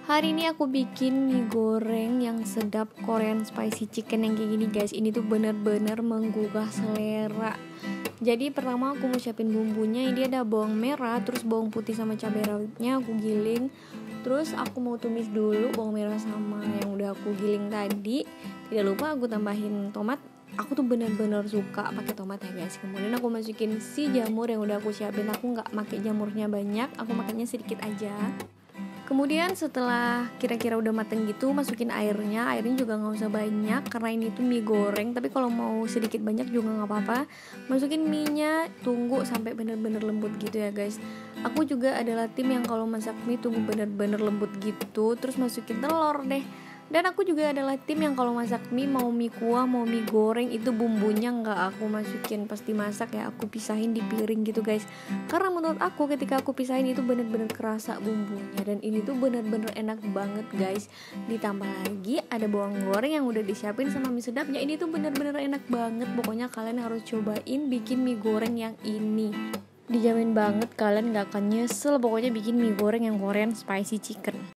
Hari ini aku bikin mie goreng yang sedap, Korean spicy chicken yang kayak gini guys. Ini tuh bener-bener menggugah selera. Jadi pertama aku mau siapin bumbunya. Ini ada bawang merah, terus bawang putih sama cabai rawitnya aku giling. Terus aku mau tumis dulu bawang merah sama yang udah aku giling tadi. Tidak lupa aku tambahin tomat. Aku tuh bener-bener suka pakai tomat ya guys. Kemudian aku masukin si jamur yang udah aku siapin. Aku nggak pakai jamurnya banyak, aku makainya sedikit aja. Kemudian setelah kira-kira udah mateng gitu, masukin airnya juga nggak usah banyak karena ini tuh mie goreng. Tapi kalau mau sedikit banyak juga nggak apa-apa. Masukin mie-nya, tunggu sampai bener-bener lembut gitu ya guys. Aku juga adalah tim yang kalau masak mie tunggu bener-bener lembut gitu, terus masukin telur deh. Dan aku juga adalah tim yang kalau masak mie, mau mie kuah, mau mie goreng, itu bumbunya nggak aku masukin pas dimasak ya, aku pisahin di piring gitu guys. Karena menurut aku ketika aku pisahin itu bener-bener kerasa bumbunya. Dan ini tuh bener-bener enak banget guys. Ditambah lagi ada bawang goreng yang udah disiapin sama mie sedapnya. Ini tuh bener-bener enak banget. Pokoknya kalian harus cobain bikin mie goreng yang ini. Dijamin banget kalian gak akan nyesel pokoknya bikin mie goreng yang Korean spicy chicken.